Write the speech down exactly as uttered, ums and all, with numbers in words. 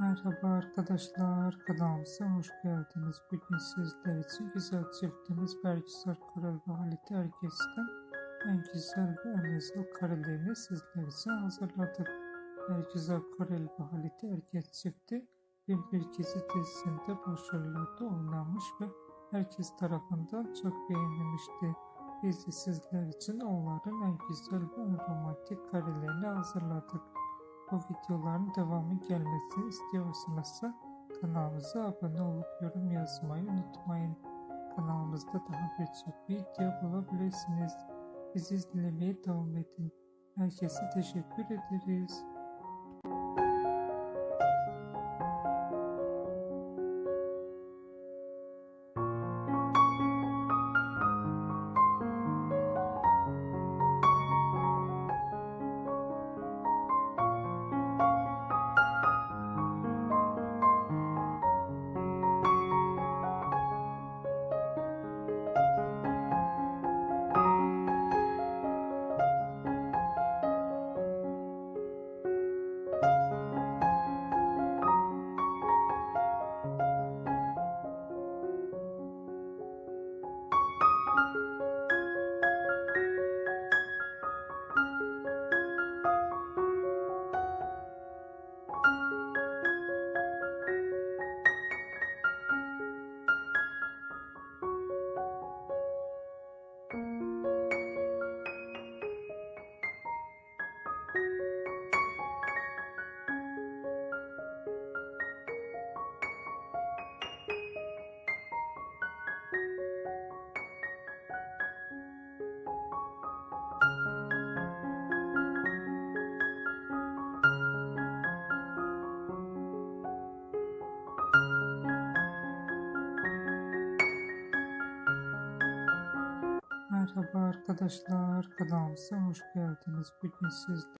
Merhaba arkadaşlar, kanalımıza hoş geldiniz. Bugün sizler için güzel çiftimiz Bergüzar Korel ve Halit Ergenç'ten en güzel ve en özel karelerini sizler için hazırladık. Bergüzar Korel ve Halit Ergenç çifti Bin Bir Gece dizisinde başrollerde oynanmış ve herkes tarafından çok beğenilmişti. Biz de sizler için onların en güzel ve en romantik karelerini hazırladık. Bu videoların devamı gelmesini istiyorsanız kanalımıza abone olup yorum yazmayı unutmayın. Kanalımızda daha birçok video bulabilirsiniz. Bizi izlemeye devam edin. Herkese teşekkür ederiz. Merhaba arkadaşlar, kanalımıza hoş geldiniz. Bugün sizler